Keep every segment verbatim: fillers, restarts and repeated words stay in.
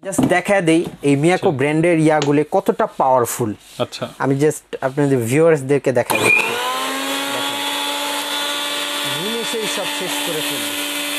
Just দেখা দেই এই মিয়াকো ব্র্যান্ডের ইয়াগুলো কতটা পাওয়ারফুল। আচ্ছা, আমি জাস্ট আপনাদের ভিউয়ার্সদেরকে দেখা দিচ্ছি, নিমেষেই সব শেষ করে ফেলবে।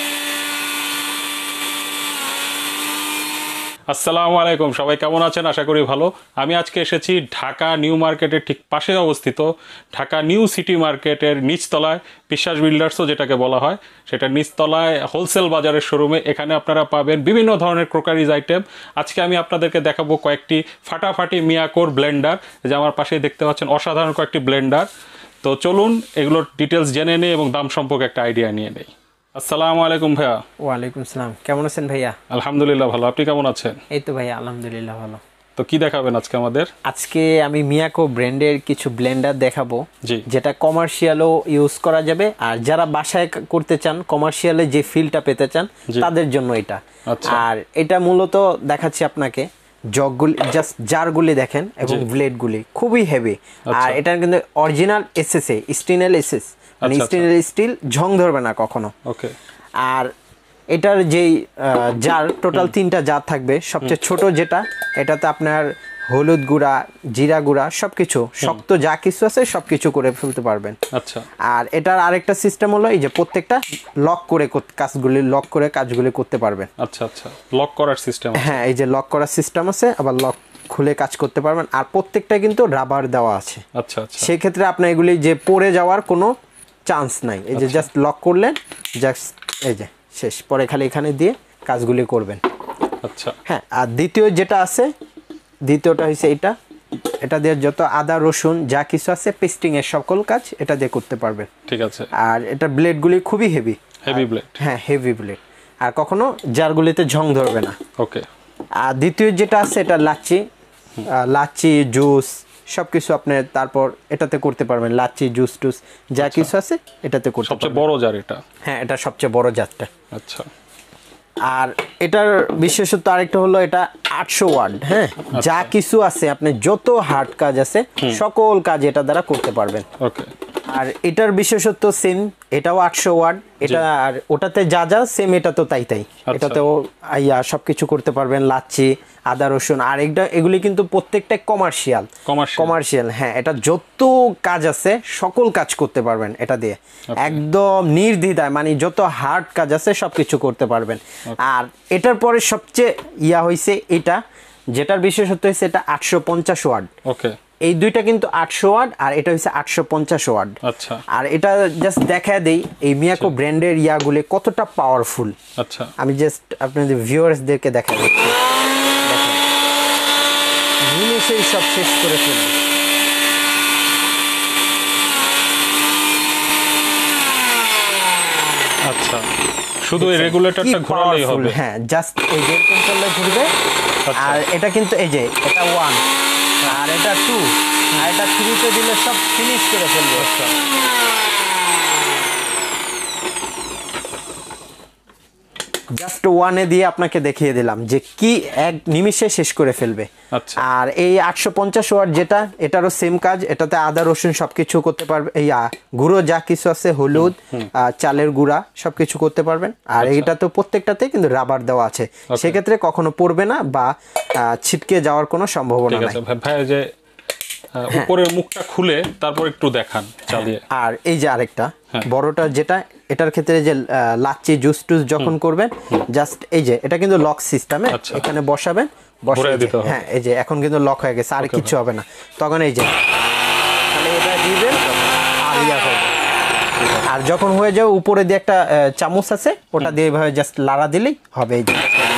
আসসালামু আলাইকুম, সবাই কেমন আছেন? আশা করি ভালো। আমি আজকে এসেছি ঢাকা নিউ মার্কেটের ঠিক পাশে অবস্থিত ঢাকা নিউ সিটি মার্কেটের নিচতলায় বিশ্বাস বিল্ডার্সও যেটাকে বলা হয়, সেটা নিচতলায় হোলসেল বাজারের শোরুমে। এখানে আপনারা পাবেন বিভিন্ন ধরনের ক্রোকারিজ আইটেম। আজকে আমি আপনাদেরকে দেখাবো কয়েকটি ফাটাফাটি মিয়াকোর ব্লেন্ডার, যে আমার পাশেই দেখতে পাচ্ছেন অসাধারণ কয়েকটি ব্লেন্ডার। তো চলুন এগুলোর ডিটেলস জেনে নেই এবং দাম সম্পর্কে একটা আইডিয়া নিয়ে নেই। আসসালামু আলাইকুম ভাইয়া। ওয়ালাইকুম সালাম, কেমন আছেন ভাইয়া? আলহামদুলিল্লাহ ভালো, আপনি কেমন আছেন? এই তো ভাইয়া আলহামদুলিল্লাহ ভালো। তো কি দেখাবেন আজকে আমাদের? আজকে আমি মিয়াকো ব্র্যান্ডের কিছু ব্লেন্ডার দেখাবো, জি, যেটা কমার্শিয়ালও ইউজ করা যাবে, আর যারা বাসায় করতে চান কমার্শিয়ালে যে ফিলটা পেতে চান তাদের জন্য এটা। আর এটা মূলত দেখাচ্ছি আপনাকে জগগুলি, জাস্ট জারগুলি দেখেন এবং ব্লেডগুলি খুবই হেভি। আর এটা কিন্তু অরিজিনাল এসএসএ স্টেনলেস এসএস, মানে স্টেনলেস স্টিল, ঝং ধরবে না কখনো। ওকে। আর এটার যেই জার টোটাল তিনটা জার থাকবে। সবচেয়ে ছোট যেটা, এটাতে আপনার হলুদ গুঁড়া, জিরা গুঁড়া সবকিছু শক্ত যা কিছু আছে সবকিছু করে ফেলতে পারবেন। আচ্ছা। আর এটার আরেকটা সিস্টেম হলো এই যে প্রত্যেকটা লক করে কাজগুলি লক করে কাজগুলি করতে পারবেন। আচ্ছা আচ্ছা, লক করার সিস্টেম। হ্যাঁ, এই যে লক করার সিস্টেম আছে, আবার লক খুলে কাজ করতে পারবেন। আর প্রত্যেকটা কিন্তু রাবার দেওয়া আছে। আচ্ছা আচ্ছা, সেই ক্ষেত্রে আপনার এগুলি যে পড়ে যাওয়ার কোনো চান্স নাই। এই যে জাস্ট লক করলেন, জাস্ট এই যে শেষ, পরে খালি এখানে দিয়ে কাজগুলি করবেন। আচ্ছা। হ্যাঁ, আর দ্বিতীয় যেটা আছে, দ্বিতীয়টা হচ্ছে এটা, এটা দিয়ে যত আদা রসুন যা কিছু আছে পেস্টিং এর সকল কাজ এটা দিয়ে করতে পারবেন। ঠিক আছে। আর এটা ব্লেডগুলি খুবই হেভি, হেভি ব্লেড। হ্যাঁ হেভি ব্লেড, আর কখনো জারগুলিতে ঝং ধরবে না। ওকে। আর দ্বিতীয় যেটা আছে এটা লাচ্ছি, লাচ্ছি জুস সব কিছু আপনি তারপর এটাতে করতে পারবেন। লাচ্ছি জুস টুস যা কিছু আছে এটাতে করতে পারবেন। সবচেয়ে বড় জার এটা? হ্যাঁ, এটা সবচেয়ে বড় জারটা। আচ্ছা। আর এটার বিশেষত্ব আরেকটা হলো এটা আটশো ওয়াট। হ্যাঁ, যা কিছু আছে আপনি যত হার্ড কাজ আছে সকল কাজ এটা দ্বারা করতে পারবেন। ওকে। আর এটার বিশেষত্ব সেম, এটাও আটশো ওয়াট, এটা আর ওটাতে যা যা সেম এটা তো তাই তাই। এটাতেও ইয়া সবকিছু করতে পারবেন, লাচ্ছি আদা রসুন। আর এটা এগুলি কিন্তু প্রত্যেকটাই কমার্শিয়াল কমার্শিয়াল হ্যাঁ, এটা যত কাজ আছে সকল কাজ করতে পারবেন এটা দিয়ে, একদম নির্দ্বিধায়, মানে যত হার্ড কাজ আছে সবকিছু করতে পারবেন। আর এটার পরে সবচেয়ে ইয়া হয়েছে এটা, যেটার বিশেষত্ব হয়েছে এটা আটশো পঞ্চাশ ওয়াট। ওকে। এই দুইটা কিন্তু আটশো ওয়াট আর এটা হচ্ছে আটশো পঞ্চাশ ওয়াট। আচ্ছা। আর এটা জাস্ট দেখা দেই এই মিয়াকো ব্র্যান্ডের ইয়াগুলি কতটা পাওয়ারফুল। আচ্ছা, আমি জাস্ট আপনাদের ভিউয়ার্সদেরকে দেখা দিচ্ছি, নিমেষেই সব শেষ করে ফেলবে। আচ্ছা, শুধু এই রেগুলেটরটা ঘোরালেই হবে? হ্যাঁ, জাস্ট এই যে এরকম করলে ঘুরবে। আর এটা কিন্তু এই যে এটা ওয়ান, আর এটা টু, আর এটা থ্রিতে দিলে সব ফিনিশ করে ফেলবে। আচ্ছা। জাস্ট ওয়ানে দিয়ে আপনাকে দেখিয়ে দিলাম যে কি এক নিমিষে শেষ করে ফেলবে। আচ্ছা। আর এই আটশো পঞ্চাশ ওয়াট যেটা, এটারও সেম কাজ, এটাতে আদা রসুন সবকিছু করতে পারবে, এই গুঁড়ো যা কিছু আছে হলুদ চালের গুঁড়া সবকিছু করতে পারবেন। আর এইটা তো প্রত্যেকটাতে কিন্তু রাবার দেওয়া আছে, সেক্ষেত্রে কখনো পড়বে না বা ছিটকে যাওয়ার কোনো সম্ভাবনা নেই। ভাই যে উপরের মুখটা খুলে তারপর একটু দেখান চালিয়ে। আর এই যে আরেকটা বড়টা যেটা, এটার ক্ষেত্রে যে লাচ্ছি জুস টুস যখন করবেন, জাস্ট এই যে এটা কিন্তু লক সিস্টেমে, এখানে বসাবেন, বসাই দিতে হবে। হ্যাঁ, এই যে এখন কিন্তু লক হয়ে গেছে, আর কিছু হবে না তখন। এই যে তাহলে এটা দিবেন আর ইয়া হবে। আর যখন হয়ে যাবে উপরে দিয়ে একটা চামচ আছে, ওটা দিয়ে এভাবে জাস্ট লাড়া দিলেই হবে। এই যে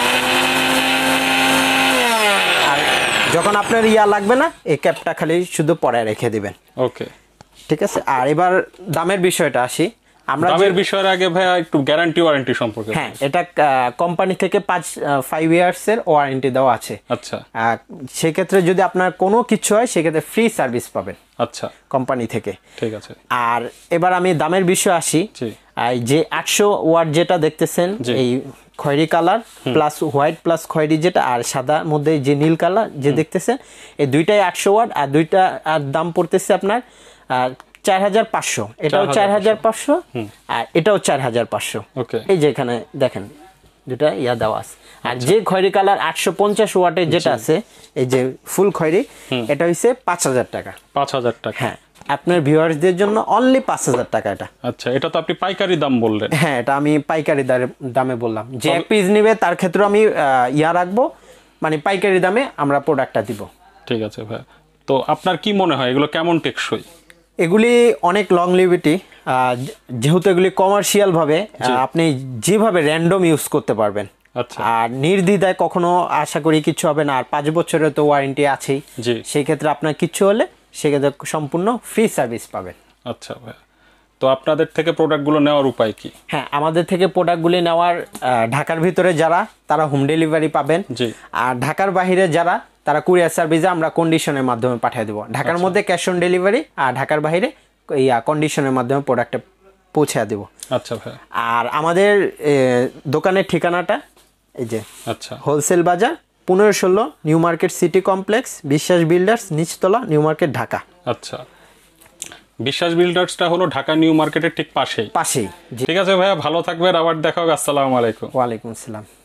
যখন আপনার ইয়া লাগবে না, এই ক্যাপটা খালি শুধু পরে রেখে দিবেন। ওকে, ঠিক আছে। আর এবার দামের বিষয়টা আসি। আমরা দামের বিষয়ের আগে ভাইয়া একটু গ্যারান্টি ওয়ারেন্টি সম্পর্কে। হ্যাঁ, এটা কোম্পানি থেকে পাঁচ ফাইভ ইয়ার্স এর ওয়ারেন্টি দেওয়া আছে। আচ্ছা। সেক্ষেত্রে যদি আপনার কোনো কিছু হয় সেক্ষেত্রে ফ্রি সার্ভিস পাবেন। আচ্ছা, কোম্পানি থেকে। ঠিক আছে। আর এবার আমি দামের বিষয়ে আসি। যে আটশো ওয়াট যেটা দেখতেছেন, এই খয়েরি কালার প্লাস হোয়াইট প্লাস খয়েরি যেটা, আর সাদার মধ্যে যে নীল কালার যে দেখতেছেন, এই দুইটাই আটশো ওয়াট। আর দুইটা আর দাম পড়তেছে আপনার চার হাজার পাঁচশো। এটাও চার হাজার পাঁচশো আর এটাও চার হাজার পাঁচশো। এই যে এখানে দেখেন দুটা ইয়া দেওয়া আছে। আর যে খয়েরি কালার আটশো পঞ্চাশ ওয়াটের যেটা আছে এই যে ফুল খয়েরি, এটা হইছে পাঁচ হাজার টাকা। পাঁচ হাজার টাকা, হ্যাঁ আপনার ভিউয়ার্সদের জন্য অনলি পাঁচ হাজার টাকা এটা। আচ্ছা, এটা তো আপনি পাইকারি দাম বললেন। হ্যাঁ এটা আমি পাইকারি দামে বললাম, যে এক পিস নিবে তার ক্ষেত্রে আমি ইয়া রাখবো, মানে পাইকারি দামে আমরা প্রোডাক্টটা দিব। ঠিক আছে ভাই, তো আপনার কি মনে হয় এগুলো কেমন টেকসই? এগুলি অনেক লং লিভিটি, যেহেতু এগুলি কমার্শিয়াল ভাবে আপনি যেভাবে র্যান্ডম ইউজ করতে পারবেন। আচ্ছা, আর নির্দ্বিধায় কখনো আশা করি কিছু হবে না। আর পাঁচ বছরের তো ওয়ারেন্টি আছেই, সেই ক্ষেত্রে আপনার কিছু হলে সেক্ষেত্রে সম্পূর্ণ ফ্রি সার্ভিস পাবেন। আচ্ছা ভাই, তো আপনাদের থেকে প্রোডাক্টগুলো নেওয়ার উপায় কি? হ্যাঁ আমাদের থেকে প্রোডাক্টগুলি নেওয়ার, ঢাকার ভিতরে যারা তারা হোম ডেলিভারি পাবেন, আর ঢাকার বাইরে যারা তারা কুরিয়ার সার্ভিসে আমরা কন্ডিশনের মাধ্যমে পাঠিয়ে দেবো। ঢাকার মধ্যে ক্যাশ অন ডেলিভারি, আর ঢাকার বাইরে ইয়া কন্ডিশনের মাধ্যমে প্রোডাক্টটা পৌঁছে দেবো। আচ্ছা ভাই, আর আমাদের দোকানের ঠিকানাটা এই যে আচ্ছা হোলসেল বাজার পনেরো ষোলো New Market City Complex, Biswas builders, নিচতলা, নিউ মার্কেট, ঢাকা। আচ্ছা, বিশ্বাস বিল্ডার্সটা হলো ঢাকা নিউ মার্কেটের ঠিক পাশেই পাশেই। ঠিক আছে ভাইয়া, ভালো থাকবেন, আবার দেখা হবে। আসসালামু আলাইকুম। ওয়ালাইকুম আসসালাম।